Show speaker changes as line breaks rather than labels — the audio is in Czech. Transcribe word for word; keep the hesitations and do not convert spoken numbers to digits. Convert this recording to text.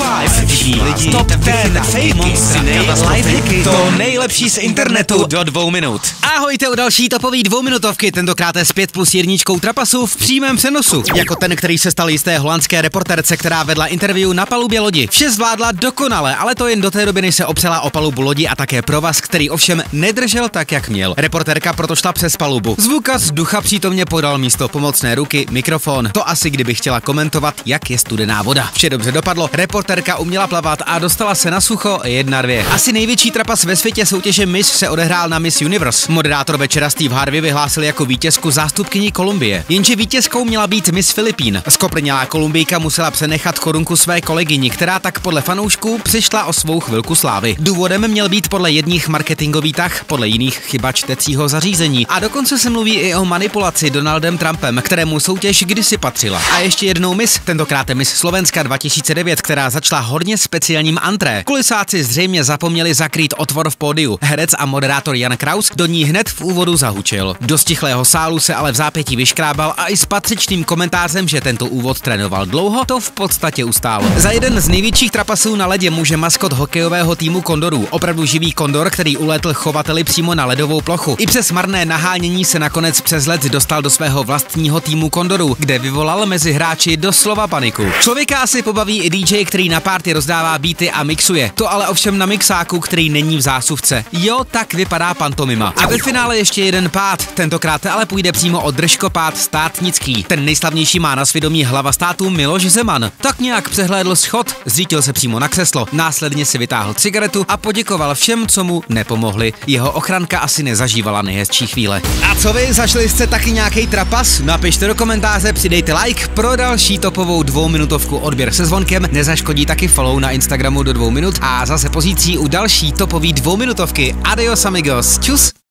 pět, všichni lidi, top deset, fejky, lifehacky, to nejlepší z internetu do dvou minut.
Ahojte u další topový dvouminutovky, tentokrát s pět plus jedničkou trapasu v přímém přenosu. Jako ten, který se stal jisté holandské reporterce, která vedla interview na palubě lodi. Vše zvládla dokonale, ale to jen do té doby, než se opřela o palubu lodi a také provaz, který ovšem nedržel tak, jak měl. Reportérka proto šla přes palubu. Zvukaz ducha přítomně podal místo pomocné ruky mikrofon. To asi kdyby chtěla komentovat, jak je studená voda. Vše dobře dopadlo, reportérka uměla plavat a dostala se na sucho jedna dvě. Asi největší trapas ve světě soutěže Miss se odehrál na Miss Universe. Moderátor večera Steve Harvey vyhlásil jako vítězku zástupkyni Kolumbie. Jenže vítězkou měla být Miss Filipín. Skoprnělá Kolumbijka musela přenechat korunku své kolegyni, která tak podle fanoušků přišla o svou chvilku slávy. Důvodem měl být podle jedních marketingový tah, podle jiných chyba čtecího zařízení. A dokonce se mluví i o manipulaci Donaldem Trumpem, kterému soutěž kdysi patřila. A ještě jednou Miss, tentokrát Miss Slovenska dva tisíce devět, která začala hodně speciálním antré. Kulisáci zřejmě zapomněli zakrýt otvor v pódiu. Herec a moderátor Jan Kraus do ní hned v úvodu zahučil. Do stichlého sálu se ale v zápětí vyškrábal a i s patřičným komentářem, že tento úvod trénoval dlouho, to v podstatě ustálo. Za jeden z největších trapasů na ledě může maskot hokejového týmu Kondorů. Opravdu živý kondor, který ulétl chovateli přímo na ledovou plochu. I přes marné nahánění se nakonec přes led dostal do svého vlastního týmu Kondorů, kde vyvolal mezi hráči doslova paniku. Člověka asi pobaví i D J, který na párty rozdává beaty a mixuje. To ale ovšem na mixáku, který není v zásuvce. Jo, tak vypadá pantomima. A ve finále ještě jeden pád. Tentokrát ale půjde přímo o držkopád státnický. Ten nejslavnější má na svědomí hlava státu Miloš Zeman. Tak nějak přehlédl schod, zřítil se přímo na křeslo, následně si vytáhl cigaretu a poděkoval všem, co mu nepomohli. Jeho ochranka asi nezažívala nejhezčí chvíle. A co vy, zašli jste taky nějaký trapas? Napište do komentáře, přidejte like pro další topovou dvouminutovku. Odběr se zvonkem, nezaškodí taky follow na Instagramu do dvou minut a zase pozící u další topový dvouminutovky. Adios amigos, čus!